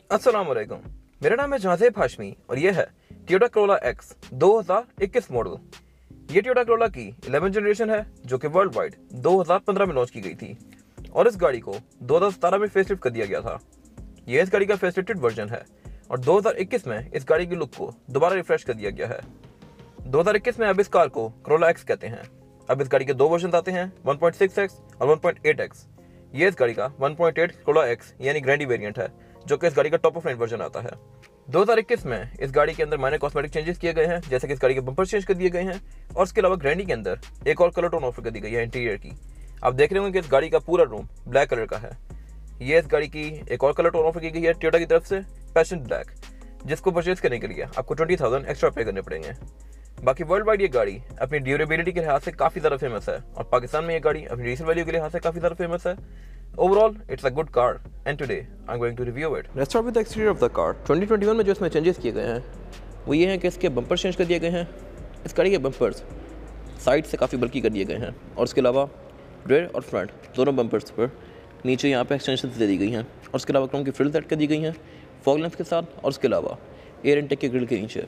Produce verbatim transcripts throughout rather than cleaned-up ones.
अस्सलाम वालेकुम। मेरा नाम है जहाज़ेब हाशमी और यह है टोयोटा करोला एक्स दो हज़ार इक्कीस मॉडल। ये टोयोटा करोला की ग्यारहवीं जनरेशन है जो कि वर्ल्ड वाइड दो हज़ार पंद्रह में लॉन्च की गई थी और इस गाड़ी को दो हज़ार सत्रह में फेसलिफ्ट कर दिया गया था। यह इस गाड़ी का फेसलिफ्टेड वर्जन है और दो हज़ार इक्कीस में इस गाड़ी की लुक को दोबारा रिफ्रेश कर दिया गया है। दो हज़ार इक्कीस में अब इस कार को करोला एक्स कहते हैं। अब इस गाड़ी के दो वर्जन आते हैं, वन पॉइंट सिक्स एक्स और वन पॉइंट एट एक्स। ये इस गाड़ी का one point eight Corolla X यानी ग्रैंडी वेरिएंट है जो कि इस गाड़ी का टॉप ऑफ लाइन वर्जन आता है। दो हज़ार इक्कीस में इस गाड़ी के अंदर माइनर कॉस्मेटिक चेंजेस किए गए हैं, जैसे कि इस गाड़ी के बम्पर चेंज कर दिए गए हैं और इसके अलावा ग्रैंडी के अंदर एक और कलर टोन ऑफर कर दी गई है इंटीरियर की। आप देख रहे होंगे कि इस गाड़ी का पूरा रूम ब्लैक कलर का है। ये इस गाड़ी की एक और कलर टोन ऑफर की गई है टोयोटा की तरफ से, पैशन ब्लैक, जिसको परचेज करने के लिए आपको ट्वेंटी थाउजेंड एक्स्ट्रा पे करने पड़ेंगे। बाकी वर्ल्ड वाइड ये गाड़ी अपनी ड्यूरेबिलिटी के लिहाज से काफ़ी ज़्यादा फेमस है और पाकिस्तान में ये गाड़ी अपनी रीसेल वैल्यू के लिहाज से काफ़ी ज़्यादा फेमस है। Overall, it's a good car, and today I'm going to review it. Let's start with the exterior of the car. Twenty twenty one में जो इसमें चेंजेस किए गए हैं वो ये हैं कि इसके बम्पर चेंज कर दिए गए हैं। इस गाड़ी के बम्पर्स साइड से काफ़ी बल्कि कर दिए गए हैं और इसके अलावा रेयर और फ्रंट दोनों बम्पर्स पर नीचे यहाँ पे एक्सटेंशन दे दी गई हैं और उसके अलावा क्रोम की फ्रिल सेट कर दी गई हैं फॉग लैंप्स के साथ। और उसके अलावा एयर इनटेक के ग्रिल के नीचे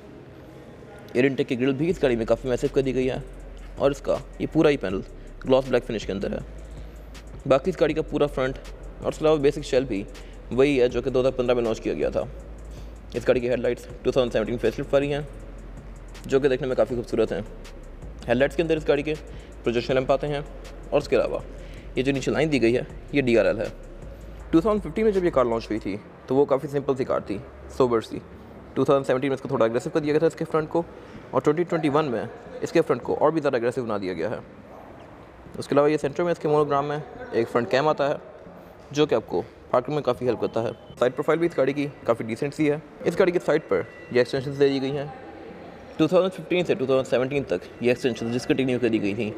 एयर इनटेक की ग्रिल भी इस गाड़ी में काफ़ी मैसिव कर दी गई है और इसका ये पूरा ही पैनल ग्लॉस ब्लैक फिनिश के अंदर है। बाकी इस गाड़ी का पूरा फ्रंट और उसके अलावा बेसिक शेल भी वही है जो कि दो हज़ार पंद्रह में लॉन्च किया गया था। इस गाड़ी की headlights two thousand seventeen facelift वाली हैं जो कि देखने में काफ़ी खूबसूरत हैं। हेडलाइट्स के अंदर इस गाड़ी के प्रोजेक्शन लैंप आते हैं और उसके अलावा ये जो नीचे लाइन दी गई है ये डी आर एल है। टू थाउजेंड फिफ्टीन में जब ये कार लॉन्च हुई थी तो वो काफ़ी सिंपल सी कार थी, सोबर सी। टू थाउजेंड सेवेंटीन में इसको थोड़ा अग्रेसिव कर दिया गया था इसके फ्रंट को और ट्वेंटी ट्वेंटी वन में इसके फ्रंट को और भी ज़्यादा अग्रेसिव बना दिया गया है। उसके अलावा ये सेंटर में इसके मोनोग्राम में एक फ्रंट कैम आता है जो कि आपको पार्किंग में काफ़ी हेल्प करता है। साइड प्रोफाइल भी इस गाड़ी की काफ़ी डिसेंट सी है। इस गाड़ी की साइड पर ये एक्सटेंशन दे दी गई हैं। टू थाउजेंड फिफ्टीन से टू थाउजेंड सेवेंटीन तक ये एक्सटेंशन जिस कंटिन्यू कर दी गई थी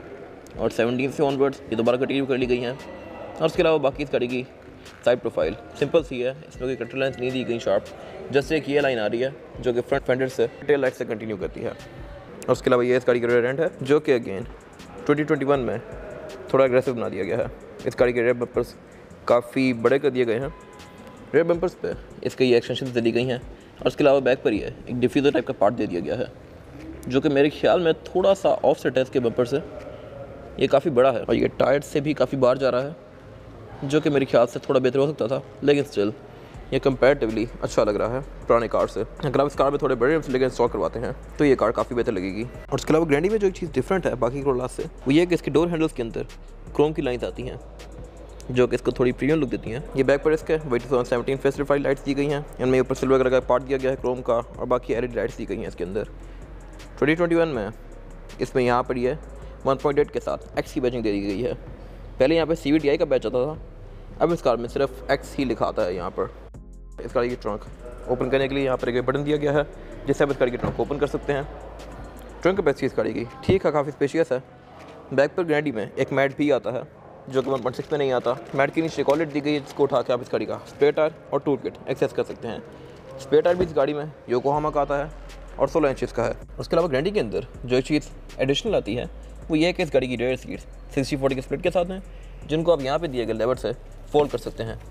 और सेवेंटीन से ऑनवर्ड्स ये दोबारा कंटिन्यू कर ली गई हैं। और उसके अलावा बाकी इस गाड़ी की साइड प्रोफाइल सिंपल सी है, इसमें कोई कंट्रोल लाइन्स नहीं दी गई शार्प, जैसे एक ये लाइन आ रही है जो कि फ्रंट फेंडर से टेल लाइट से कंटिन्यू करती है। और उसके अलावा ये इस गाड़ी का रेयर एंड है जो कि अगेन ट्वेंटी ट्वेंटी वन में थोड़ा एग्रेसिव बना दिया गया है। इस गाड़ी के रेयर बम्पर्स काफ़ी बड़े कर दिए गए हैं। रेयर बम्पर्स पे इसके ये एक्सटेंशन दे दी गई हैं और उसके अलावा बैक पर ही है एक डिफ्यूज़र टाइप का पार्ट दे दिया गया है जो कि मेरे ख्याल में थोड़ा सा ऑफ सेट है इसके बम्पर से। ये काफ़ी बड़ा है और ये टायर से भी काफ़ी बाहर जा रहा है जो कि मेरे ख्याल से थोड़ा बेहतर हो सकता था, लेकिन स्टिल ये कंपैरेटिवली अच्छा लग रहा है पुराने कार से। अगर आप इस कार में थोड़े बड़े रिम्स लेकर इंस्टॉल करवाते हैं तो ये कार काफ़ी बेहतर लगेगी। और उसके अलावा ग्रैंडी में जो एक चीज़ डिफरेंट है बाकी करोला से वो ये है कि इसके डोर हैंडल्स के अंदर क्रोम की लाइन्स आती हैं जो कि इसको थोड़ी प्रीमियम लुक देती हैं। ये बैक पर इसके वही two thousand seventeen facelifted lights दी गई हैं, इनमें ऊपर सिल्वर कलर का पार्ट दिया गया है क्रोम का और बाकी एलईडी लाइट्स दी गई हैं इसके अंदर। ट्वेंटी ट्वेंटी वन में इसमें यहाँ पर ये वन पॉइंट एट के साथ एक्स की बैचिंग दे दी गई है। पहले यहाँ पर सी वी टी आई का बैच आता था, अब इस कार में सिर्फ एक्स ही लिखा आता है। यहाँ पर इस गाड़ी की ट्रंक ओपन करने के लिए यहाँ पर एक बटन दिया गया है जिससे आप इस गाड़ी की ट्रंक ओपन कर सकते हैं। ट्रंक कैपेसिटी इस गाड़ी की ठीक है, काफ़ी स्पेशियस है। बैक पर ग्रैंडी में एक मैट भी आता है जो कि वन पॉइंट सिक्स में नहीं आता। मैट के नीचे कॉलेट दी गई है जिसको उठा के आप इस गाड़ी का स्पेयर टायर और टूल किट एक्सेस कर सकते हैं। स्पेयर टायर भी इस गाड़ी में योकोहामा का आता है और सोलह इंचज़ का है। उसके अलावा ग्रैंडी के अंदर जो एक चीज़ एडिशनल आती है वो ये है कि इस गाड़ी की रेयर सीट्स सिक्सटी फोर्टी के स्प्लिट के साथ हैं जिनको आप यहाँ पर दिए गए लेवर से फोल्ड कर सकते हैं।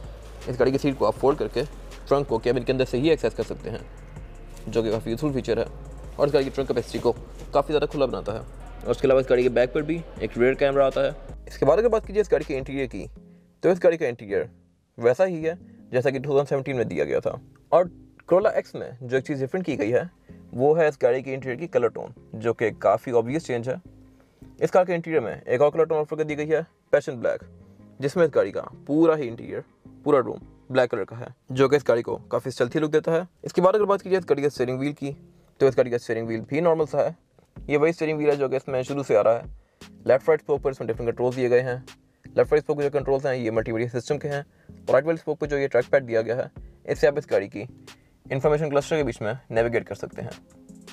इस गाड़ी की सीट को आप फोल्ड करके ट्रंक को केबिन के अंदर से ही एक्सेस कर सकते हैं जो कि काफ़ी यूजफुल फीचर है और इस गाड़ी की ट्रंक कैपेसिटी को काफ़ी ज़्यादा खुला बनाता है। और उसके अलावा इस गाड़ी के बैक पर भी एक रेयर कैमरा आता है। इसके बाद अगर बात कीजिए इस गाड़ी के इंटीरियर की तो इस गाड़ी का इंटीरियर वैसा ही है जैसा कि टू थाउजेंड सेवेंटीन में दिया गया था। और करोला एक्स में जो एक चीज़ डिफरेंट की गई है वो है इस गाड़ी के इंटीरियर की कलर टोन जो कि काफ़ी ऑब्वियस चेंज है। इस कार के इंटीरियर में एक और कलर टोन ऑफर कर दी गई है, पैशन ब्लैक, जिसमें इस गाड़ी का पूरा ही इंटीरियर पूरा रूम ब्लैक कलर का है जो कि इस गाड़ी को काफ़ी स्टेल्थी लुक देता है। इसके बाद अगर बात कीजिए इस गाड़ी के स्टीयरिंग व्हील की तो इस गाड़ी का स्टीयरिंग व्हील भी नॉर्मल सा है। ये वही स्टीयरिंग व्हील है जो कि इसमें शुरू से आ रहा है। लेफ्ट राइट स्पोक पर इसमें डिफरेंट कंट्रोल्स दिए गए हैं। लेफ्ट राइट स्पोक पर जो कंट्रोल्स हैं ये मल्टीमीडिया सिस्टम के हैं और राइट वाले स्पोक पर जो ये ट्रैक पैड दिया गया है इससे आप इस गाड़ी की इन्फॉर्मेशन क्लस्टर के बीच में नेविगेट कर सकते हैं।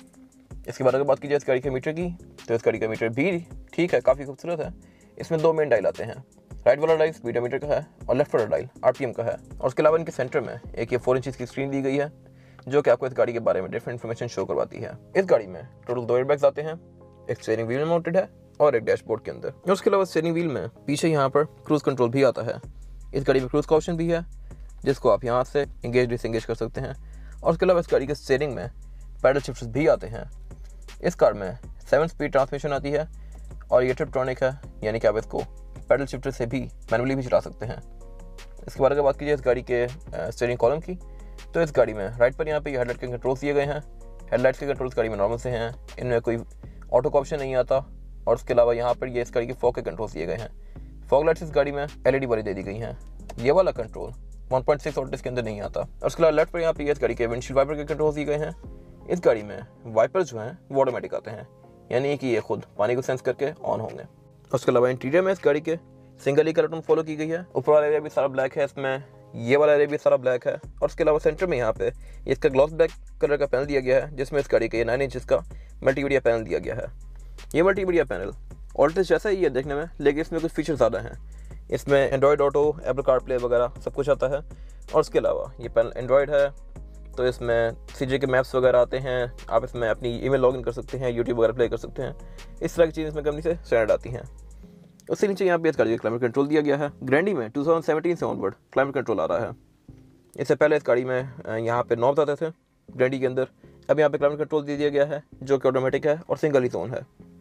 इसके बाद अगर बात कीजिए इस गाड़ी के मीटर की तो इस गाड़ी का मीटर भी ठीक है, काफ़ी खूबसूरत है। इसमें दो मेन डायल आते हैं, राइट वाला डायल स्पीडोमीटर का है और लेफ्ट वाला डायल आरपीएम का है। और उसके अलावा इनके सेंटर में एक ये फोर इंचज़ की स्क्रीन दी गई है जो कि आपको इस गाड़ी के बारे में डिफरेंट इन्फॉर्मेशन शो करवाती है। इस गाड़ी में टोटल दो एयरबैग्स आते हैं, एक स्टीयरिंग व्हील में माउंटेड है और एक डैशबोर्ड के अंदर। और उसके अलावा स्टीयरिंग व्हील में पीछे यहाँ पर क्रूज कंट्रोल भी आता है। इस गाड़ी में क्रूज का ऑप्शन भी है जिसको आप यहाँ से इंगेज डिसंगेज कर सकते हैं। और उसके अलावा इस गाड़ी के स्टीयरिंग में पैडल शिफ्टर्स भी आते हैं। इस कार में सेवन स्पीड ट्रांसमिशन आती है और ये ट्रिप्टॉनिक है, यानी कि आप इसको पैडल शिफ्टर से भी मैनुअली भी चला सकते हैं। इसके बारे में बात कीजिए इस गाड़ी के स्टीयरिंग कॉलम की, तो इस गाड़ी में राइट पर यहाँ पे ये हेडलाइट के कंट्रोल्स दिए गए हैं। हेडलाइट्स के कंट्रोल्स गाड़ी में नॉर्मल से हैं, इनमें कोई ऑटो का ऑप्शन नहीं आता। और उसके अलावा यहाँ पर ये इस गाड़ी के फॉग के कंट्रोल्स दिए गए हैं। फॉग लाइट्स इस गाड़ी में एलईडी वाली दे दी गई हैं। ये वाला control one point six volt के अंदर नहीं आता। और उसके अलावा लेफ्ट पर यहाँ पे इस गाड़ी के विंडशील्ड वाइपर के कंट्रोल्स दिए गए हैं। इस गाड़ी में वाइपर जो हैं वो ऑटोमेटिक आते हैं, यानी कि ये खुद पानी को सेंस करके ऑन होंगे। उसके अलावा इंटीरियर में इस गाड़ी के सिंगल ही कलर टोन फॉलो की गई है। ऊपर वाला एरिया भी सारा ब्लैक है, इसमें ये वाला एरिया भी सारा ब्लैक है। और उसके अलावा सेंटर में यहाँ पे इसका ग्लॉस ब्लैक कलर का पैनल दिया गया है, जिसमें इस गाड़ी के नाइन इंच का मल्टीमीडिया पैनल दिया गया है। ये मल्टीमीडिया पैनल ऑल्टस जैसा ही है देखने में, लेकिन इसमें कुछ फीचर ज़्यादा हैं। इसमें एंड्रॉयड ऑटो, एप्पल कारप्ले वगैरह सब कुछ आता है। और उसके अलावा ये पैनल एंड्रॉयड है, तो इसमें सीजे के मैप्स वगैरह आते हैं। आप इसमें अपनी ईमेल लॉगिन कर सकते हैं, यूट्यूब वगैरह प्ले कर सकते हैं। इस तरह की चीज़ इसमें कंपनी से स्टैंडर्ड आती हैं। उससे नीचे यहाँ पे इस गाड़ी का क्लाइमेट कंट्रोल दिया गया है। ग्रैंडी में टू थाउजेंड सेवेंटीन से ऑनवर्ड क्लाइमेट कंट्रोल आ रहा है। इससे पहले इस गाड़ी में यहाँ पे नॉब्स आते थे ग्रैंडी के अंदर, अब यहाँ पे क्लाइमेट कंट्रोल दे दिया गया है जो कि ऑटोमेटिक है और सिंगल ही जोन है।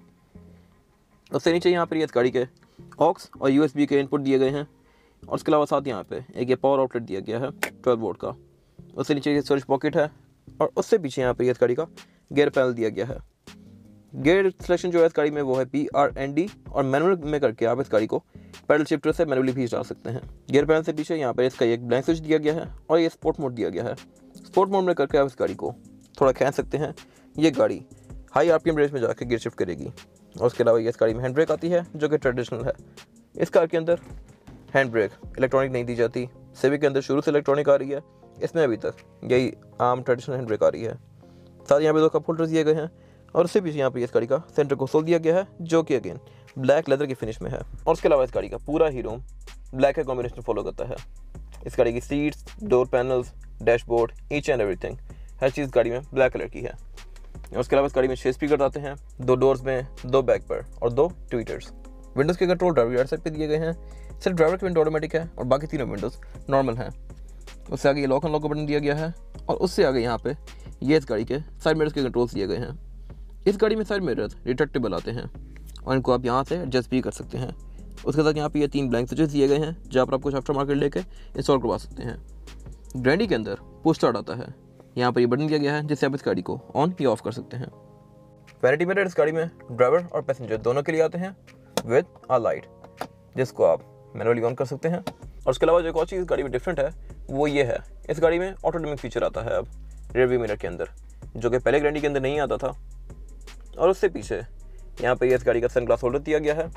उससे नीचे यहाँ पर इस गाड़ी के ऑक्स और यूएसबी के इनपुट दिए गए हैं। और उसके अलावा साथ यहाँ पे एक ये पावर आउटलेट दिया गया है ट्वेल्व वोल्ट का। उससे नीचे ये स्टोरेज पॉकेट है और उससे पीछे यहाँ पे इस गाड़ी का गियर पैनल दिया गया है। गियर सिलेक्शन जो है इस गाड़ी में वो है पी आर एन डी, और मैनुअल में करके आप इस गाड़ी को पैडल शिफ्टर से मैनुअली भी चला सकते हैं। गियर पैनल से पीछे यहाँ पर इसका एक ब्लैंक स्विच दिया गया है और ये स्पोर्ट मोड दिया गया है। स्पोर्ट मोड में करके आप इस गाड़ी को थोड़ा खींच सकते हैं। ये गाड़ी हाई आरपीएम रेंज में जाकर गियर शिफ्ट करेगी। और उसके अलावा ये इस गाड़ी में हैंड ब्रेक आती है जो कि ट्रेडिशनल है। इस कार के अंदर हैंड ब्रेक इलेक्ट्रॉनिक नहीं दी जाती। सिविक के अंदर शुरू से इलेक्ट्रॉनिक आ रही है, इसमें अभी तक यही आम ट्रेडिशनल हैंड ब्रेक आ रही है। साथ यहाँ पे दो कप होल्डर्स दिए गए हैं और उससे पीछे यहाँ पे इस गाड़ी का सेंटर कंसोल दिया गया है जो कि अगेन ब्लैक लेदर की फिनिश में है। और उसके अलावा इस गाड़ी का पूरा ही रूम ब्लैक का कॉम्बिनेशन फॉलो करता है। इस गाड़ी की seats, door panels, dashboard, each and everything, हर चीज़ गाड़ी में ब्लैक कलर की है। और उसके अलावा इस गाड़ी में छः स्पीकर आते हैं, दो डोर्स में, दो बैक पर और दो ट्विटर्स। विंडोज़ के कंट्रोल ड्राइवर साइड पे दिए गए हैं। सिर्फ ड्राइवर की विंडो ऑटोमेटिक है और बाकी तीनों विंडोज़ नॉर्मल हैं। उससे आगे ये लॉक अनलॉक का बटन दिया गया है और उससे आगे यहाँ पे ये इस गाड़ी के साइड मिरर्स के कंट्रोल्स दिए गए हैं। इस गाड़ी में साइड मिरर्स रिट्रैक्टेबल आते हैं और इनको आप यहाँ से एडजस्ट भी कर सकते हैं। उसके साथ यहाँ पे ये तीन ब्लैंक स्विचेस दिए गए हैं जहाँ पर आप कुछ आफ्टर मार्केट लेके इंस्टॉल करवा सकते हैं। ग्रैंडी के अंदर पुश स्टार्ट आता है, यहाँ पर ये बटन दिया गया है जिससे आप इस गाड़ी को ऑन या ऑफ कर सकते हैं। वैनिटी मिरर इस गाड़ी में ड्राइवर और पैसेंजर दोनों के लिए आते हैं विद अ लाइट, जिसको आप मैनुअली ऑन कर सकते हैं। और उसके अलावा जो एक और चीज़ इस गाड़ी में डिफरेंट है वो ये है, इस गाड़ी में ऑटो डिमिंग फीचर आता है अब रियर व्यू मिरर के अंदर, जो कि पहले ग्रैंडी के अंदर नहीं आता था। और उससे पीछे यहाँ पे ये इस गाड़ी का सन ग्लास होल्डर दिया गया है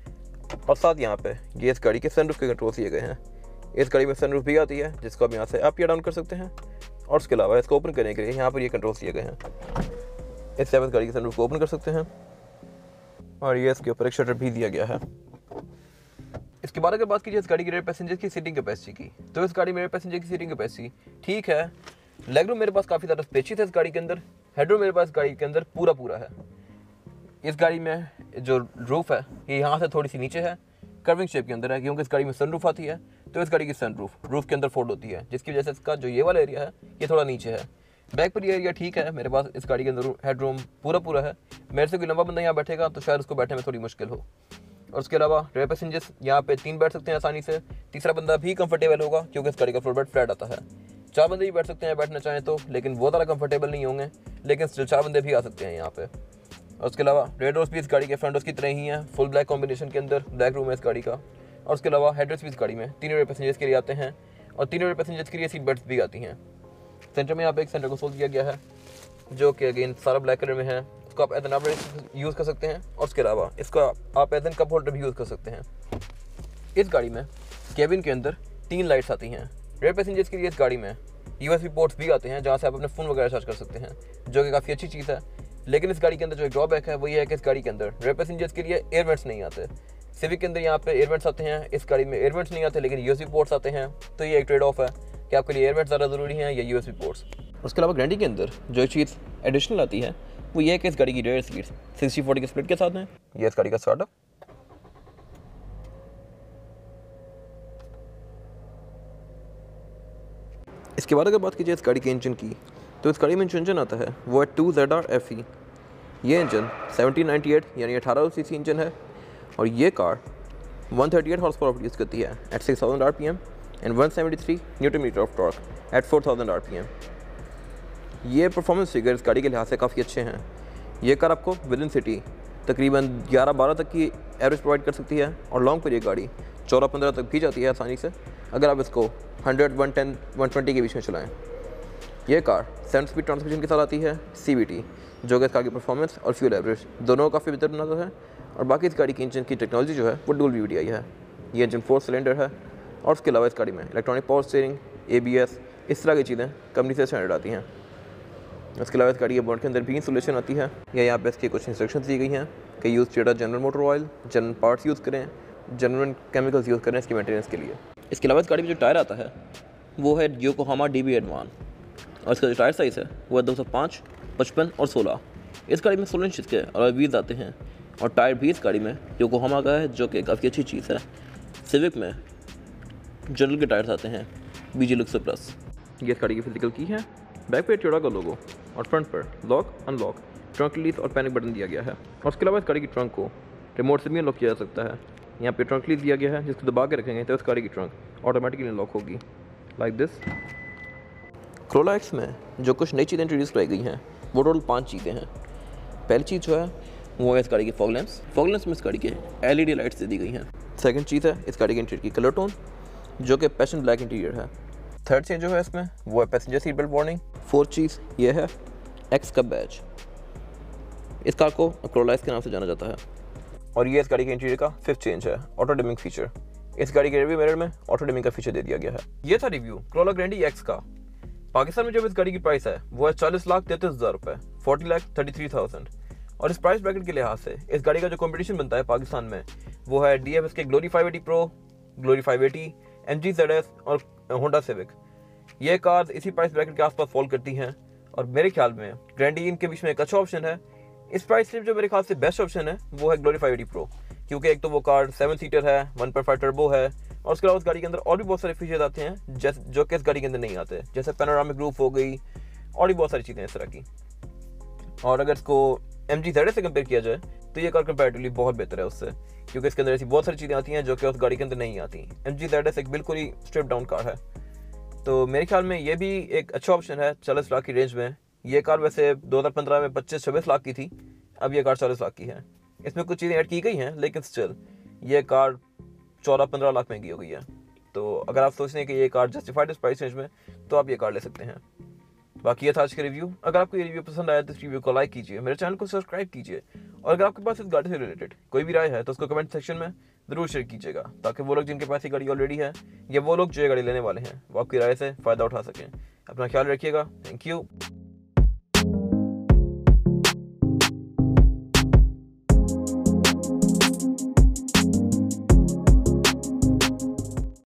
और साथ यहाँ पे ये इस गाड़ी के सनरूफ के कंट्रोल दिए गए हैं। इस गाड़ी में सनरूफ भी आती है जिसको आप यहाँ से अप या डाउन कर सकते हैं। और उसके अलावा इसको ओपन करने के लिए यहाँ पर ये कंट्रोल दिए गए हैं, इससे आप इस गाड़ी के सनरूफ को ओपन कर सकते हैं। और ये इसके ऊपर एक शटर भी दिया गया है। इसके बाद अगर बात कीजिए इस गाड़ी की रेयर पैसेंजर की सीटिंग कैपेसिटी की, तो इस गाड़ी में रेयर पैसेंजर की सीटिंग कैपेसिटी ठीक है। लेग रूम मेरे पास काफ़ी ज़्यादा स्पेशियस है इस गाड़ी के अंदर। हेडरूम मेरे पास गाड़ी के अंदर पूरा पूरा है। इस गाड़ी में जो रूफ है ये यहाँ से थोड़ी सी नीचे है, कर्विंग शेप के अंदर है, क्योंकि इस गाड़ी में सन रूफ आती है। तो इस गाड़ी की सन रूफ रूफ के अंदर फोल्ड होती है, जिसकी वजह से इसका जो ये वाला एरिया है ये थोड़ा नीचे है। बैक पर ये एरिया ठीक है मेरे पास। इस गाड़ी के अंदर हेडरूम पूरा पूरा है। मेरे से कोई लंबा बंदा यहाँ बैठेगा तो शायद उसको बैठने में थोड़ी मुश्किल हो। और उसके अलावा रेयर पैसेंजर्स यहाँ पे तीन बैठ सकते हैं आसानी से। तीसरा बंदा भी कंफर्टेबल होगा क्योंकि इस गाड़ी का फ्लोर बेड फ्लैट आता है। चार बंदे भी बैठ सकते हैं बैठना चाहें तो, लेकिन वो ज़्यादा कंफर्टेबल नहीं होंगे, लेकिन स्टिल चार बंदे भी आ सकते हैं यहाँ पे। और उसके अलावा रेड डोर्स भी इस गाड़ी के फ्रंट डोर्स की तरह ही हैं, फुल ब्लैक कॉम्बिनेशन के अंदर ब्लैक रूम है इस गाड़ी का। और उसके अलावा हेडरेस्ट भी इस गाड़ी में तीनों रेयर पैसेंजर्स के लिए आते हैं और तीनों रेयर पैसेंजर्स के लिए सीट बेल्ट भी आती हैं। सेंटर में यहाँ पे एक सेंटर कंसोल दिया गया है जो कि अगेन सारा ब्लैक कलर में है। इसको आप एज एन आर्मरेस्ट यूज़ कर सकते हैं और उसके अलावा इसका आप एज एन कप होल्डर भी यूज़ कर सकते हैं। इस गाड़ी में केबिन के अंदर तीन लाइट्स आती हैं। रेयर पैसेंजर्स के लिए इस गाड़ी में यूएसबी पोर्ट्स भी आते हैं जहाँ से आप अपने फ़ोन वगैरह चार्ज कर सकते हैं, जो कि काफ़ी अच्छी चीज़ है। लेकिन इस गाड़ी के अंदर जो एक ड्रॉबैक है वो ये है कि इस गाड़ी के अंदर रेयर पैसेंजर्स के लिए एयर वेंट्स नहीं आते। सिविक के अंदर यहाँ पे एयर वेंट्स आते हैं, इस गाड़ी में एयर वेंट्स नहीं आते लेकिन यूएसबी पोर्ट्स आते हैं। तो ये एक ट्रेड ऑफ है कि आपके लिए एयर वेंट्स ज़्यादा ज़रूरी हैं या यूएसबी पोर्ट्स। उसके अलावा ग्रैंडी के अंदर जो चीज़ एडिशनल आती है वो ये है कि इस गाड़ी की रेयर सीट्स सिक्सटी फोर्टी के स्प्लिट के साथ हैं। ये इस गाड़ी का स्टार्टअप। इसके बाद अगर बात कीजिए इस गाड़ी के इंजन की, तो इस गाड़ी में जो इंजन आता है वो है two Z R F E. ये इंजन सेवनटीन नाइन्टी एट यानी अठारह सी सी इंजन है और ये car one thirty eight horse power produce करती है at six thousand R P M and one seventy three newton metre of torque at four thousand R P M. ये performance figure इस गाड़ी के लिहाज से काफ़ी अच्छे हैं। ये कार आपको विद इन सिटी तकरीबन ग्यारह बारह तक की एवरेज प्रोवाइड कर सकती है और लॉन्ग पर ये गाड़ी चौदह पंद्रह तक भी जाती है आसानी से, अगर आप इसको hundred one ten one twenty के बीच में चलाएं। ये कार सेवन स्पीड ट्रांसमिशन के साथ आती है सी वी टी, जो कि इस कार की परफॉर्मेंस और फ्यूल एवरेज दोनों को काफ़ी बेहतर बनाता है। और बाकी इस गाड़ी की इंजन की टेक्नोलॉजी जो है वो डुअल वी डी आई है। ये इंजन फोर सिलेंडर है और उसके अलावा इस गाड़ी में electronic power steering, A B S, इस तरह की चीज़ें कंपनी से स्टैंडर्ड आती हैं। इसके अलावा इस गाड़ी के बोर्ड के अंदर भी इंसुलेशन आती है। या यहाँ पे इसकी कुछ इंस्ट्रक्शंस दी गई हैं कि use Toyota general motor oil, general parts use करें, जनरल केमिकल्स यूज़ करें इसकी मेंटेनेंस के लिए। इसके अलावा इस गाड़ी में जो टायर आता है वो है योकोहामा डी बी एडवान और इसका जो टायर साइज़ है वो है दो सौ पाँच, पचपन और सोलह। इस गाड़ी में सोलह इंच के अलॉय व्हील्स आते हैं और टायर भी इस गाड़ी में योकोहामा का है, जो कि काफ़ी अच्छी चीज़ है। सिविक में जनरल के टायर्स आते हैं बी जी लुक्स प्लस। ये इस गाड़ी की फिजिकल की है। बैक पे टोयोटा का लोगो और फ्रंट पर लॉक, अनलॉक, ट्रंक रिलीज और पैनिक बटन दिया गया है। और उसके अलावा इस गाड़ी की ट्रंक को रिमोट से भी अनलॉक किया जा सकता है। यहाँ पे ट्रंक रिलीज दिया गया है, जिसको दबा के रखेंगे तो इस गाड़ी की ट्रंक ऑटोमेटिकली अनलॉक होगी लाइक दिस। क्रोला एक्स में जो कुछ नई चीज़ें इंट्रोड्यूस कराई गई हैं वो टोटल पाँच चीज़ें हैं। पहली चीज़ जो है वो है इस गाड़ी की फॉग लैंप्स। फॉग लैंप्स में इस गाड़ी के एल ई डी लाइट्स दे दी गई हैं। सेकंड चीज़ है इस गाड़ी के इंटीरियर की कलर टोन, जो कि पैशन ब्लैक इंटीरियर है। थर्ड चीज़ जो है इसमें वो है passenger seat belt warning. Fourth चीज़ ये है एक्स का बैज। इस कार को क्रोला एक्स के नाम से जाना जाता है। और ये इस गाड़ी के इंटीरियर का फिफ्थ चेंज है, ऑटो डिमिंग फीचर। इस गाड़ी के रिव्यू मिरर में ऑटो डिमिंग का फीचर दे दिया गया है। ये था रिव्यू क्रोला ग्रैंडी एक्स का। पाकिस्तान में जब इस गाड़ी की प्राइस है वो है चालीस लाख तैंतीस हज़ार रुपये, forty lakh thirty three thousand. और इस प्राइस ब्रैकेट के लिहाज से इस गाड़ी का जो कंपटीशन बनता है पाकिस्तान में वो है D F S K Glory five eighty pro, Glory five eighty, M G Z S और होंडा सिविक। ये कार इसी प्राइस ब्रैकेट के आसपास फॉल करती हैं और मेरे ख्याल में ग्रैंडी इनके बीच में एक अच्छा ऑप्शन है। इस प्राइस में जो मेरे ख्याल से बेस्ट ऑप्शन है वो है ग्लोरी फाइव एटी प्रो, क्योंकि एक तो वो कार सेवन सीटर है, वन पॉइंट फाइव टर्बो है और उसके अलावा उस गाड़ी के अंदर और भी बहुत सारे फीचर्स आते हैं जैसे जो कि इस गाड़ी के अंदर नहीं आते, जैसे पैनोरामिक रूफ हो गई और भी बहुत सारी चीज़ें इस तरह की। और अगर इसको एम जी जेड एस से कंपेयर किया जाए तो ये कार कंपैरेटिवली बहुत बेहतर है उससे, क्योंकि इसके अंदर ऐसी बहुत सारी चीज़ें आती हैं जो कि उस गाड़ी के अंदर नहीं आती। एम जी जेड एस एक बिल्कुल ही स्ट्रिप डाउन कार है, तो मेरे ख्याल में ये भी एक अच्छा ऑप्शन है चालीस लाख की रेंज में। ये कार वैसे दो हज़ार पंद्रह में पच्चीस छब्बीस लाख की थी, अब ये कार चालीस लाख की है। इसमें कुछ चीज़ें ऐड की गई हैं लेकिन स्टिल ये कार चौदह पंद्रह लाख महंगी हो गई है। तो अगर आप सोचते हैं कि ये कार जस्टिफाइड इस प्राइस रेंज में तो आप ये कार ले सकते हैं। बाकी ये था आज का रिव्यू। अगर आपको ये रिव्यू पसंद आया तो इस रिव्यू को लाइक कीजिए, मेरे चैनल को सब्सक्राइब कीजिए और अगर आपके पास इस गाड़ी से रिलेटेड कोई भी राय है तो उसको कमेंट सेक्शन में ज़रूर शेयर कीजिएगा, ताकि वो लोग जिनके पास ये गाड़ी ऑलरेडी है या वो लोग जो ये गाड़ी लेने वाले हैं वो आपकी राय से फ़ायदा उठा सकें। अपना ख्याल रखिएगा। Thank you.